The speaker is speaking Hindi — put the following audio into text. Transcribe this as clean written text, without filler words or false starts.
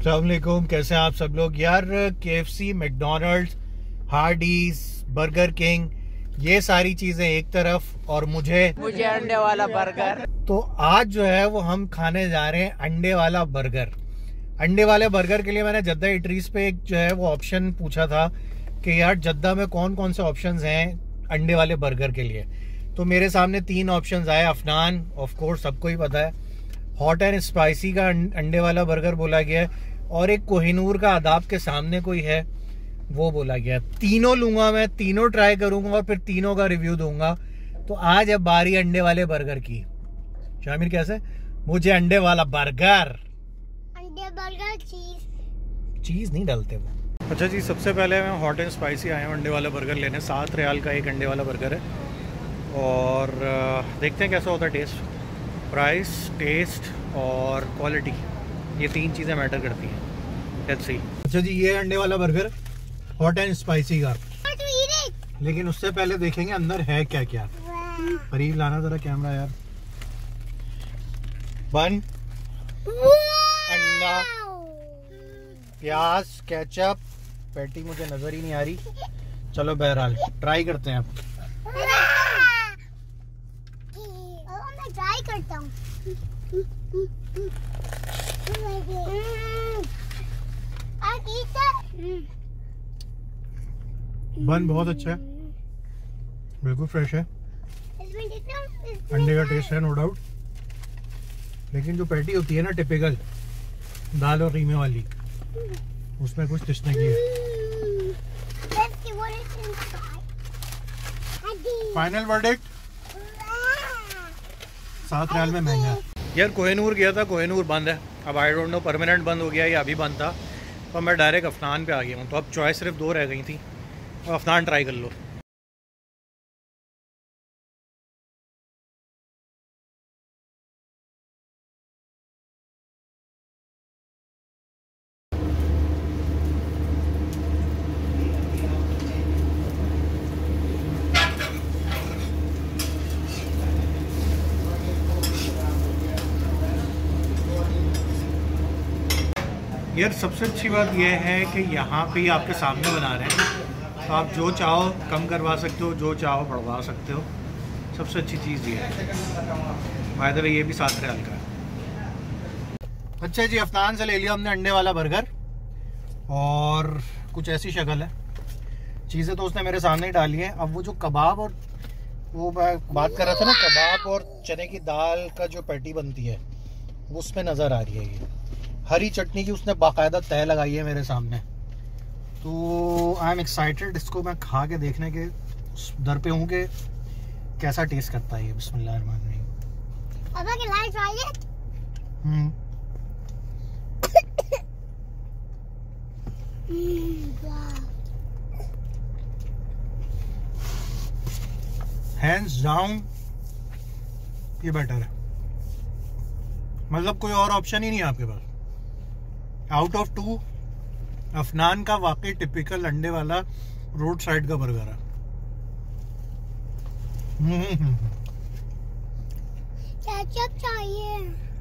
अस्सलाम वालेकुम, कैसे हैं आप सब लोग। यार KFC, McDonald's, Hardee's, Burger King, ये सारी चीजें एक तरफ और मुझे अंडे वाला बर्गर। तो आज जो है वो हम खाने जा रहे हैं अंडे वाला बर्गर। अंडे वाले बर्गर के लिए मैंने जद्दा इटरीज पे एक जो है वो ऑप्शन पूछा था कि यार जद्दा में कौन कौन से ऑप्शंस हैं अंडे वाले बर्गर के लिए। तो मेरे सामने 3 ऑप्शंस आए। अफनान, ऑफ कोर्स सबको ही पता है, हॉट एंड स्पाइसी का अंडे वाला बर्गर बोला गया है, और एक कोहिनूर का आदाब के सामने कोई है वो बोला गया। तीनों लूंगा मैं, तीनों ट्राई करूंगा और फिर तीनों का रिव्यू दूंगा। तो आज है बारी अंडे वाले बर्गर की। शामिर कैसे? मुझे अंडे वाला बर्गर। अंडे बर्गर चीज नहीं डालते वो। अच्छा जी, सबसे पहले मैं हॉट एंड स्पाइसी आया हूँ अंडे वाला बर्गर लेने। 7 रियाल का एक अंडे वाला बर्गर है और देखते हैं कैसा होता है टेस्ट। प्राइस, टेस्ट और क्वालिटी, ये 3 चीज़ें मैटर करती हैं। Let's see. अच्छा जी, ये अंडे वाला बर्गर हॉट एंड स्पाइसी का, लेकिन उससे पहले देखेंगे अंदर है क्या क्या। करीब लाना जरा कैमरा यार। बन, अंडा, प्याज, केचप, पैटी मुझे नजर ही नहीं आ रही। चलो बहरहाल ट्राई करते हैं अब। मैं ट्राई करता हूँ। बन बहुत अच्छा है, बिल्कुल फ्रेश है। अंडे का टेस्ट है नो डाउट, लेकिन जो पैटी होती है ना टिपिकल दाल और कीमे वाली, उसमें कुछ टेस्ट नहीं है। फाइनल वर्डिक्ट 7 रियाल में महंगा है। यार कोहिनूर गया था, कोहिनूर बंद है। अब आई डोंट नो परमानेंट बंद हो गया या अभी बंद था। तो मैं डायरेक्ट अफनान पे आ गया हूँ। तो अब चॉइस सिर्फ 2 रह गई थी। अब अफनान ट्राई कर लो। यार सबसे अच्छी बात यह है कि यहाँ पे आपके सामने बना रहे हैं, तो आप जो चाहो कम करवा सकते हो, जो चाहो बढ़वा सकते हो। सबसे अच्छी चीज़ ये है। बाय द वे ये भी 7 रियाल का है। अच्छा जी, अफनान से ले लिया हमने अंडे वाला बर्गर और कुछ ऐसी शक्ल है। चीज़ें तो उसने मेरे सामने ही डाली हैं। अब वो जो कबाब और वो मैं बात कर रहा था ना, कबाब और चने की दाल का जो पैटी बनती है वो उसमें नज़र आ रही है। ये हरी चटनी की उसने बाकायदा तय लगाई है मेरे सामने। तो आई एम एक्साइटेड इसको मैं खा के देखने के दर पे हूँ कि कैसा टेस्ट करता है ये। बिस्मिल्लाहिर्रहमानिर्रहीम। हैंड्स डाउन ये बेटर है। मतलब कोई और ऑप्शन ही नहीं है आपके पास। आउट ऑफ 2 अफनान का वाकई टिपिकल अंडे वाला रोड साइड का बर्गर है। केचप चाहिए।